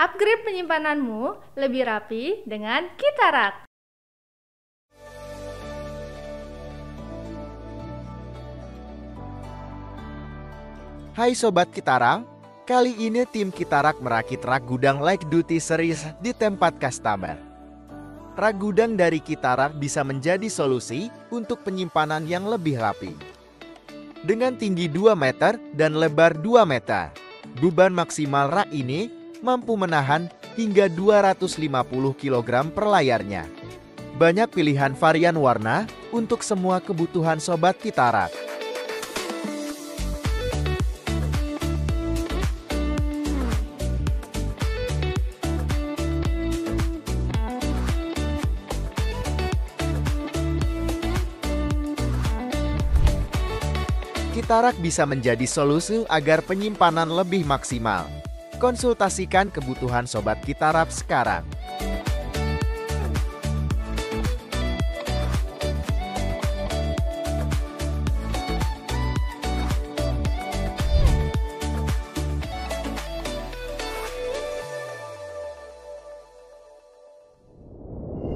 Upgrade penyimpananmu lebih rapi dengan Kitarak. Hai Sobat Kitarak, kali ini tim Kitarak merakit rak gudang Light Duty Series di tempat customer. Rak gudang dari Kitarak bisa menjadi solusi untuk penyimpanan yang lebih rapi. Dengan tinggi 2 meter dan lebar 2 meter, beban maksimal rak ini mampu menahan hingga 250 kg per layarnya. Banyak pilihan varian warna untuk semua kebutuhan Sobat Kitarak. Kitarak bisa menjadi solusi agar penyimpanan lebih maksimal. Konsultasikan kebutuhan Sobat Kitarak sekarang.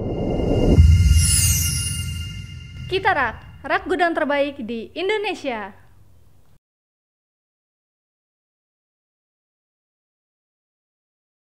Kitarak, rak gudang terbaik di Indonesia.